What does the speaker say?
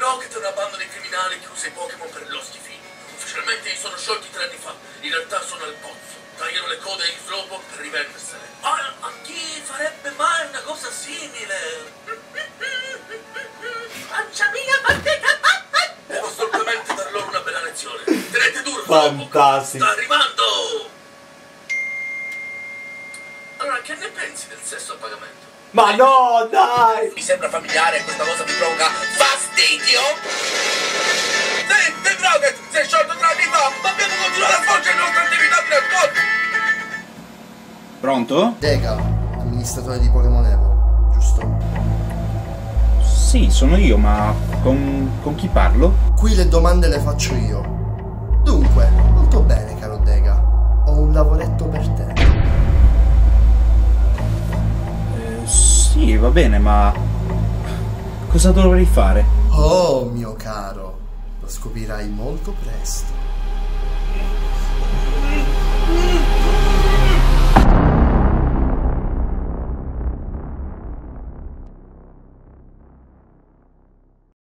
Rocket è una banda di criminali che usa i Pokémon per lo schifino. Ufficialmente sono sciolti 3 anni fa, in realtà sono al pozzo. Tagliano le code ai Slowpoke per rivendersele. A chi farebbe mai una cosa simile? Pancia mia, devo assolutamente dar loro una bella lezione. Tenete duro, fantastico. Sta arrivando! Allora, che ne pensi del sesso a pagamento? Ma no, dai! Mi sembra familiare, questa cosa mi provoca fastidio? Sì, Team Rocket, sei sciolto 3 anni fa, ma abbiamo continuato a svolgere le nostre attività di nascosto! Pronto? Dega, amministratore di Pokémon Evo, giusto? Sì, sono io, ma con chi parlo? Qui le domande le faccio io. Dunque, molto bene, caro Dega. Ho un lavoretto per te. Sì, va bene, ma cosa dovrei fare? Oh, mio caro, lo scoprirai molto presto.